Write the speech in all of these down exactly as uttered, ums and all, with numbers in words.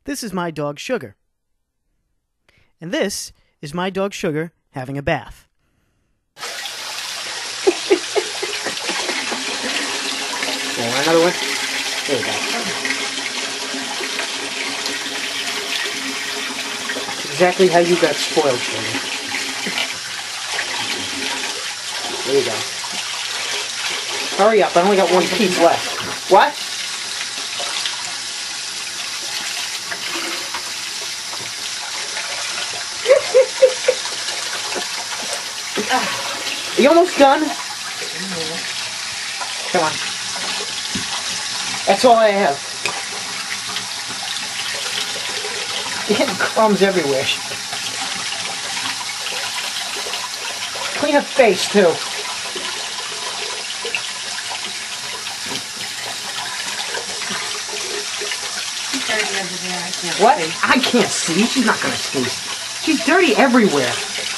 This is my dog Sugar. And this is my dog Sugar having a bath. You want another one? There you go. That's exactly how you got spoiled, Sugar. There you go. Hurry up, I only got one piece left. What? Are you almost done? Come on. That's all I have. You're getting crumbs everywhere. Clean her face, too. What? I can't see. She's not going to see. She's dirty everywhere.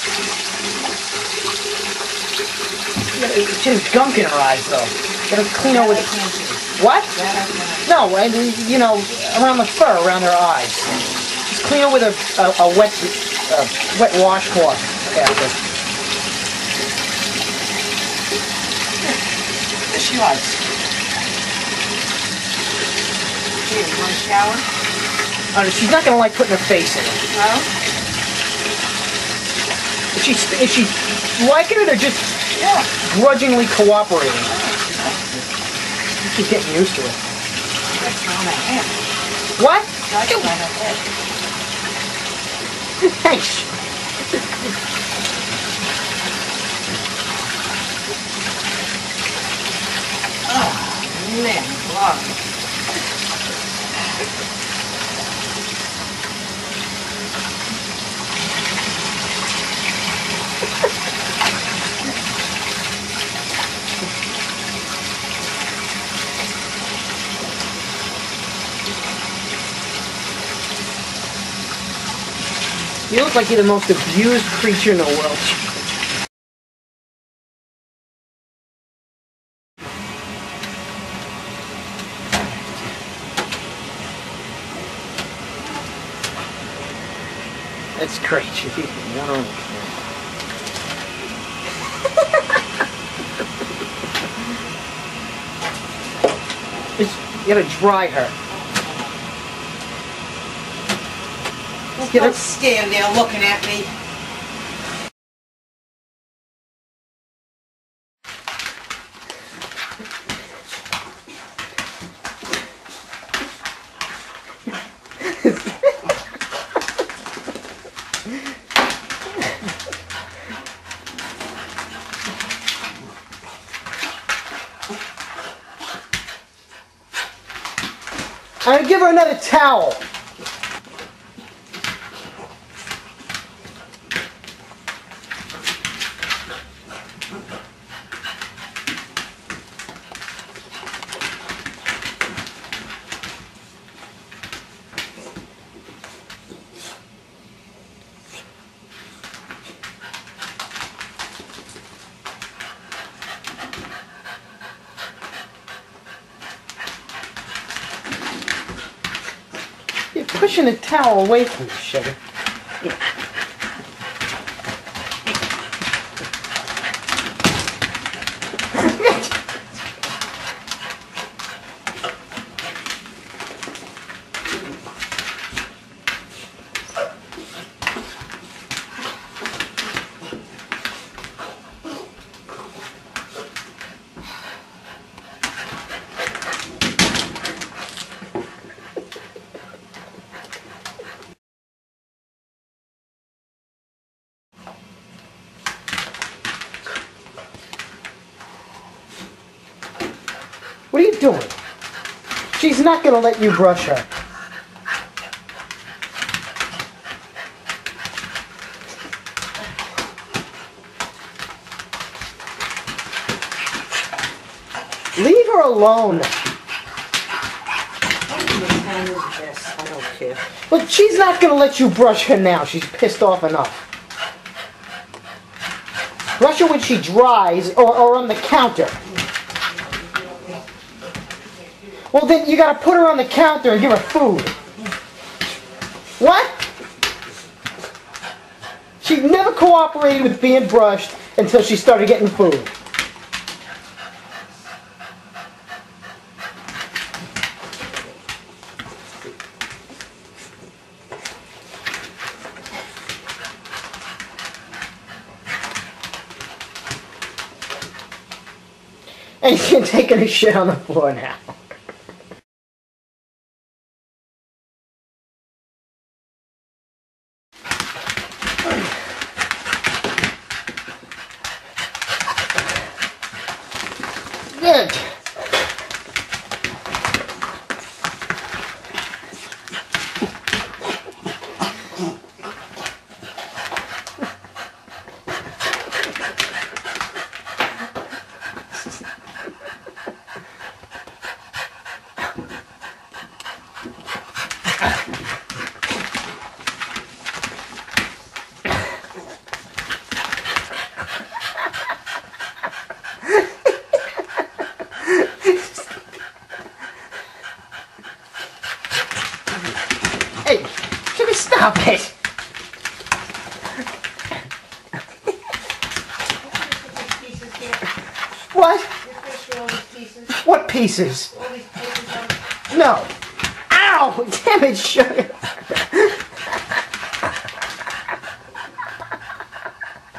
She has gunk in her eyes, though. Gotta clean her with it. What? No, and you know, around the fur, around her eyes. Just clean her with a, a, a wet, uh, wet washcloth after. She likes. Here, you want a shower? Uh, she's not gonna like putting her face in it. No? Is she, is she liking it or just Yeah. grudgingly cooperating? She's getting used to it. That's on her head. What? That's on her head. Thanks. Oh, man, wow. You look like you're the most abused creature in the world. That's great. She's eating one on Just, you gotta dry her. Get Don't her. stand there looking at me. I'm gonna give her another towel. You're pushing the towel away from me, Sugar. Yeah. What are you doing? She's not going to let you brush her. Leave her alone. I don't care. Look, she's not going to let you brush her now. She's pissed off enough. Brush her when she dries or, or on the counter. Well, then you gotta put her on the counter and give her food. What? She never cooperated with being brushed until she started getting food. And she's taking a shit on the floor now. Good. Hey, Jimmy, stop it! What? What pieces? No. Ow! Damn it, sugar!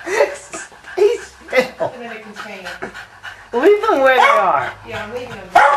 He's still. Leave them where they are. Yeah, I'm leaving them.